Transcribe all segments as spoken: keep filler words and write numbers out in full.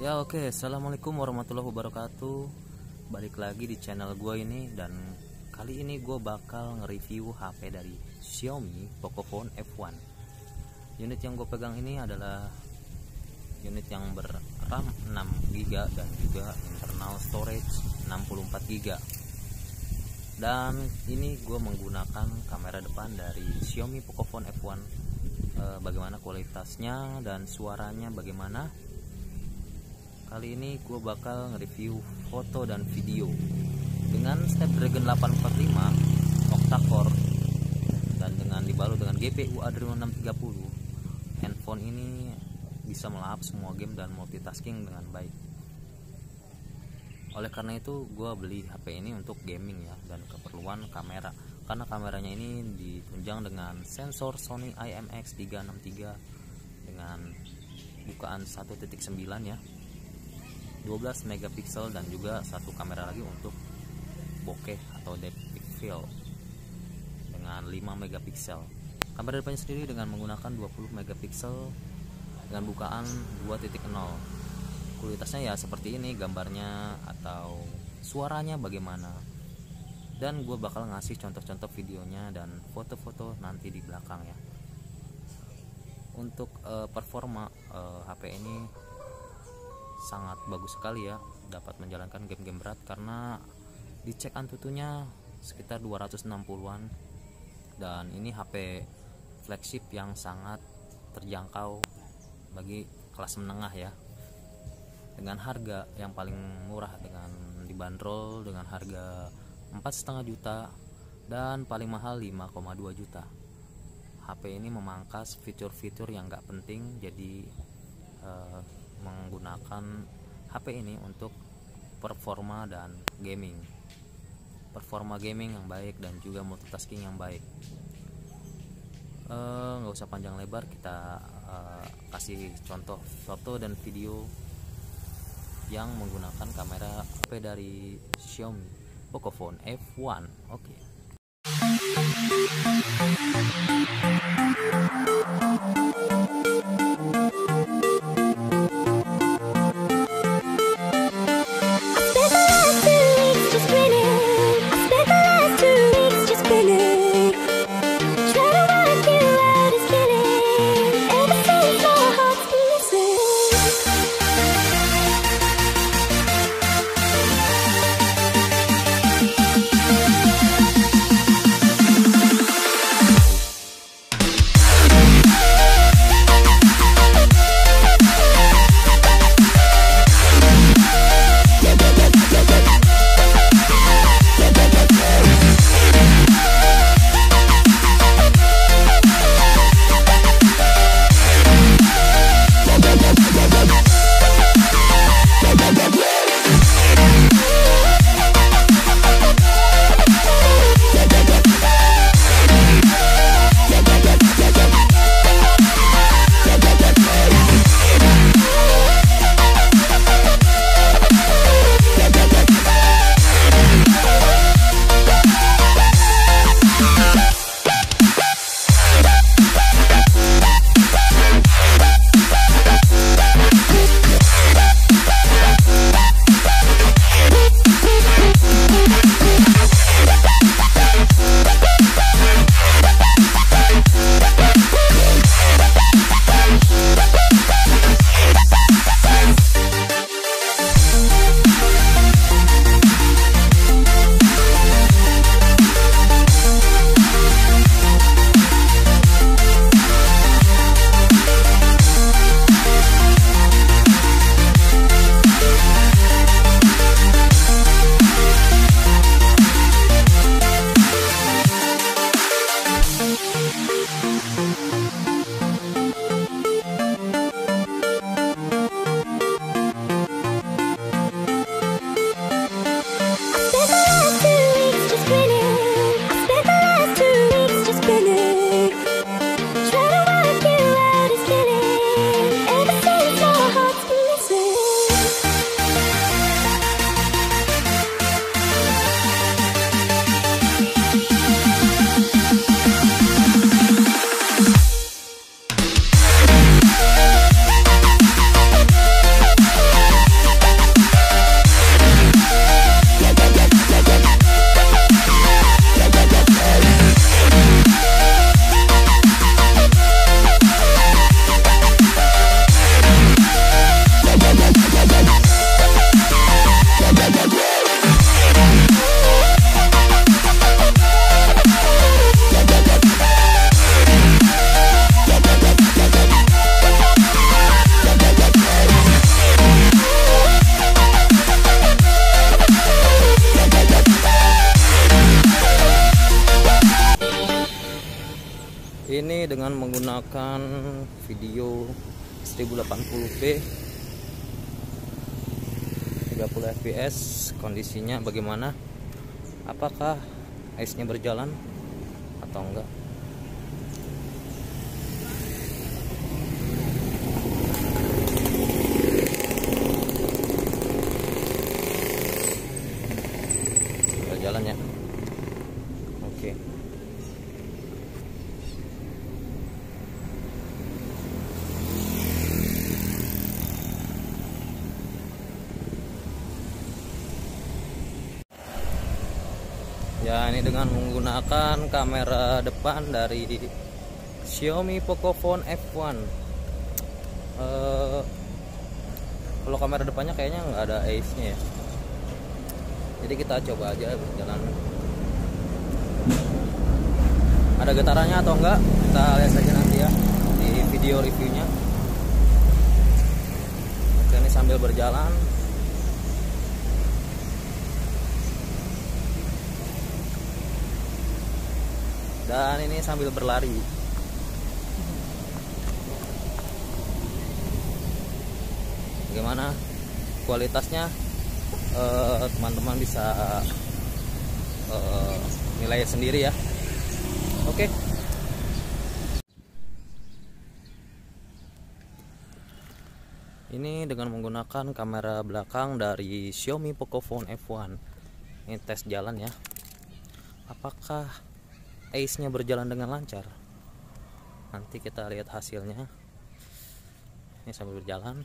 Ya oke, Assalamualaikum warahmatullahi wabarakatuh. Balik lagi di channel gue ini. Dan kali ini gue bakal nge-review H P dari Xiaomi Pocophone F satu. Unit yang gue pegang ini adalah unit yang ber-RAM enam giga dan juga internal storage enam puluh empat giga. Dan ini gue menggunakan kamera depan dari Xiaomi Pocophone F satu. e, Bagaimana kualitasnya dan suaranya bagaimana. Kali ini gue bakal nge-review foto dan video dengan Snapdragon delapan empat lima octa-core dan dengan dibalut dengan G P U Adreno enam tiga nol. Handphone ini bisa melahap semua game dan multitasking dengan baik. Oleh karena itu gue beli H P ini untuk gaming ya, dan keperluan kamera, karena kameranya ini ditunjang dengan sensor Sony I M X tiga enam tiga dengan bukaan satu titik sembilan ya, dua belas megapiksel, dan juga satu kamera lagi untuk bokeh atau depth field dengan lima megapiksel. Kamera depannya sendiri dengan menggunakan dua puluh megapiksel dengan bukaan dua titik nol. Kualitasnya ya seperti ini gambarnya, atau suaranya bagaimana. Dan gue bakal ngasih contoh-contoh videonya dan foto-foto nanti di belakang ya. Untuk uh, performa uh, H P ini sangat bagus sekali ya, dapat menjalankan game-game berat karena dicek Antutunya sekitar dua ratus enam puluhan. Dan ini H P flagship yang sangat terjangkau bagi kelas menengah ya, dengan harga yang paling murah, dengan dibanderol dengan harga empat koma lima juta dan paling mahal lima koma dua juta. H P ini memangkas fitur-fitur yang gak penting, jadi eh, menggunakan H P ini untuk performa dan gaming, performa gaming yang baik dan juga multitasking yang baik. Nggak uh, usah panjang lebar, kita uh, kasih contoh foto dan video yang menggunakan kamera H P dari Xiaomi Pocophone F satu. Oke. Okay. ini dengan menggunakan video seribu delapan puluh p tiga puluh F P S. Kondisinya bagaimana? Apakah ice-nya berjalan atau enggak? Berjalan ya. Oke. Ya, ini dengan menggunakan kamera depan dari Xiaomi Pocophone F satu. Uh, kalau kamera depannya kayaknya nggak ada ace-nya ya. Jadi kita coba aja berjalan. Ada getarannya atau enggak? Kita lihat saja nanti ya di video reviewnya. Oke, ini sambil berjalan. Dan ini sambil berlari. Bagaimana kualitasnya? Teman-teman uh, bisa uh, nilai sendiri ya. Oke. Ini dengan menggunakan kamera belakang dari Xiaomi Pocophone F satu. Ini tes jalan ya. Apakah ace-nya berjalan dengan lancar? Nanti kita lihat hasilnya. Ini sambil berjalan.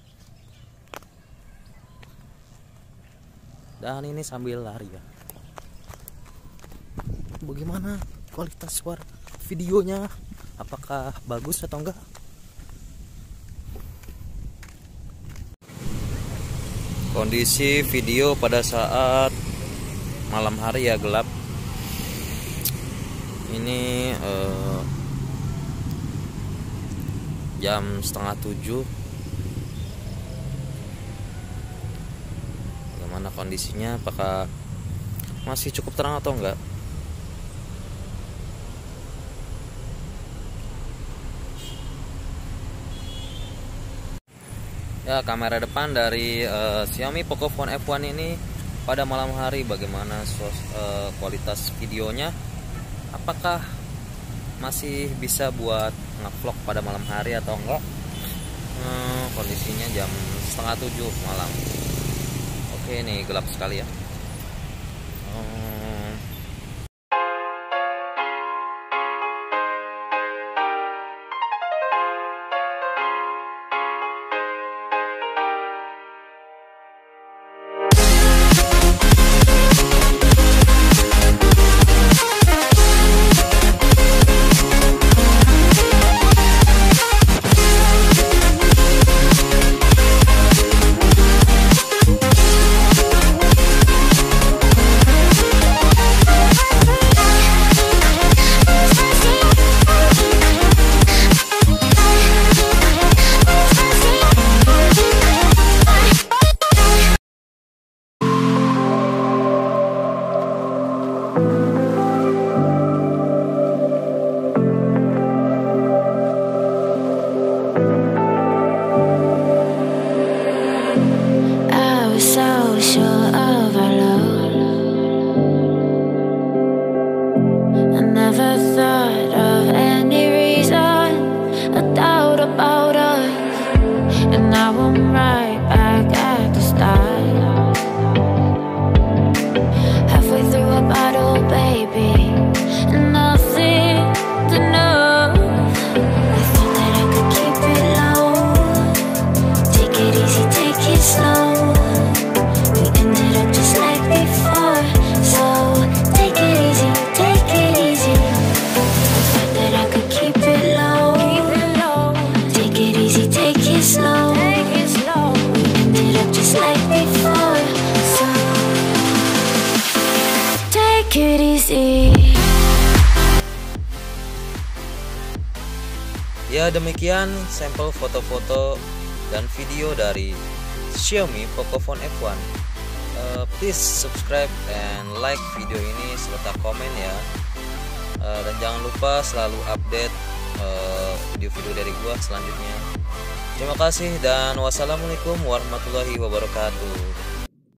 Dan ini sambil lari ya. Bagaimana kualitas suara videonya? Apakah bagus atau enggak? Kondisi video pada saat malam hari ya, gelap. Ini eh, jam setengah tujuh. Bagaimana kondisinya? Apakah masih cukup terang atau enggak? Ya, kamera depan dari uh, Xiaomi Pocophone F satu ini pada malam hari bagaimana sos, uh, kualitas videonya? Apakah masih bisa buat ngevlog pada malam hari atau enggak? Hmm, kondisinya jam setengah tujuh malam. Oke, ini gelap sekali ya. Hmm. Ya, demikian sampel foto-foto dan video dari Xiaomi Pocophone F satu. uh, Please subscribe and like video ini serta komen ya. uh, Dan jangan lupa selalu update uh, video-video dari gua selanjutnya. Terima kasih dan wassalamualaikum warahmatullahi wabarakatuh.